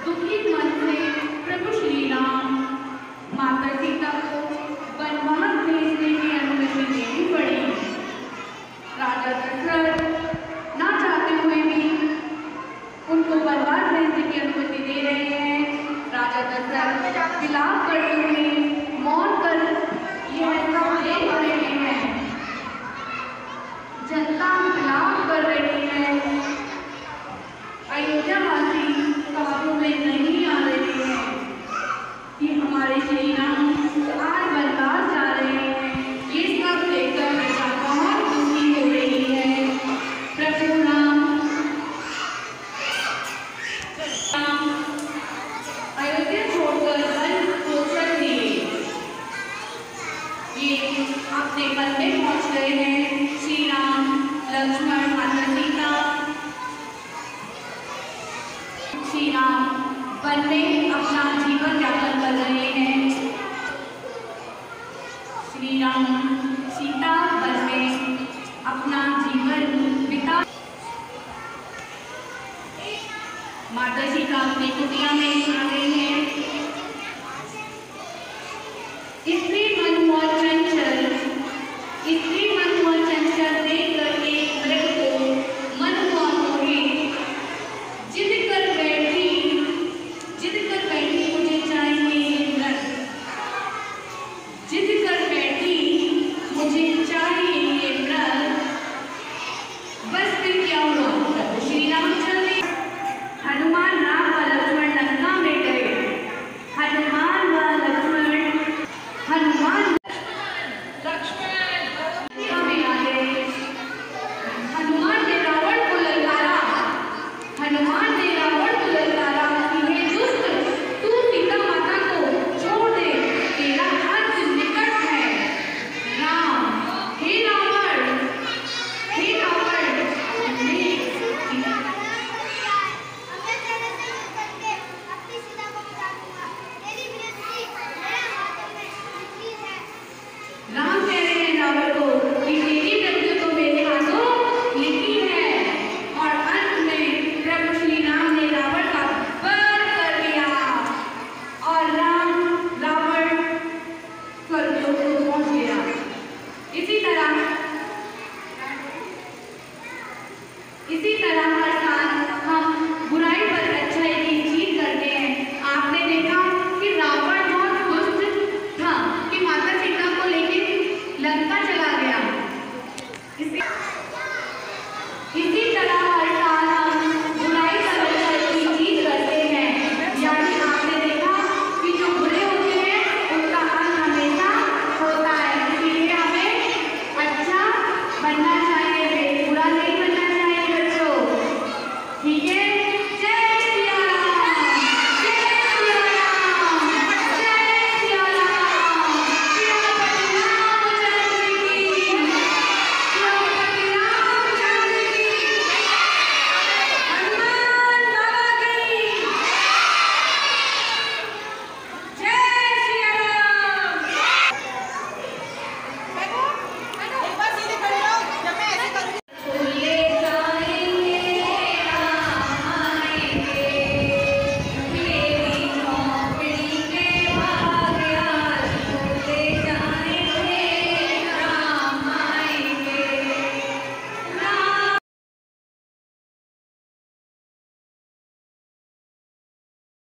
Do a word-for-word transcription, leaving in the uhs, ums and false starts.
दुखी मन से प्रभु श्री राम माता सीता को वनवास भेजने की अनुमति देनी पड़ी। राजा दशरथ ना चाहते हुए भी उनको वनवास भेजने की अनुमति दे रहे हैं। राजा दशरथ विलाप करते हुए मौन कर यह सब देख रहे हैं। जनता विलाप कर रही है। अयोध्यावासी काबू में नहीं आ रहे हैं कि हमारे श्री राम आज वनवास जा रहे हैं। ये सब देखकर प्रजा बहुत दुखी हो रही है। प्रभु राम अयोध्या छोड़कर वन को चल दिए। ये अपने वन में पहुंच गए हैं। श्री राम लक्ष्मण माता सीता श्री राम वन में अपना जीवन यापन कर रहे हैं। श्री राम सीता वन में अपना जीवन बिता माता सीता अपनी कुटिया में आ गई हैं। इसलिए